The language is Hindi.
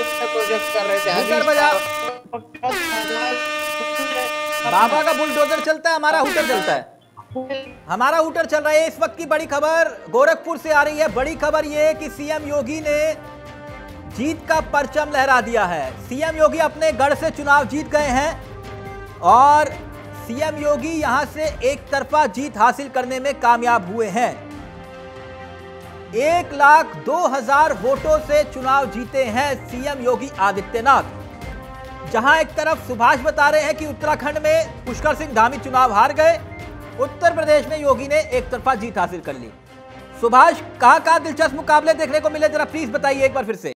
प्रोजेक्ट कर रहे थे। हूटर बजा। बाबा का बुलडोजर चलता है, हमारा हूटर चलता है। हमारा हूटर चल रहा है। इस वक्त की बड़ी खबर गोरखपुर से आ रही है। बड़ी खबर यह कि सीएम योगी ने जीत का परचम लहरा दिया है। सीएम योगी अपने गढ़ से चुनाव जीत गए हैं और सीएम योगी यहां से एक तरफा जीत हासिल करने में कामयाब हुए हैं। 1,02,000 वोटों से चुनाव जीते हैं सीएम योगी आदित्यनाथ। जहां एक तरफ सुभाष बता रहे हैं कि उत्तराखंड में पुष्कर सिंह धामी चुनाव हार गए, उत्तर प्रदेश में योगी ने एक तरफा जीत हासिल कर ली। सुभाष, कहां दिलचस्प मुकाबले देखने को मिले, जरा प्लीज बताइए एक बार फिर से।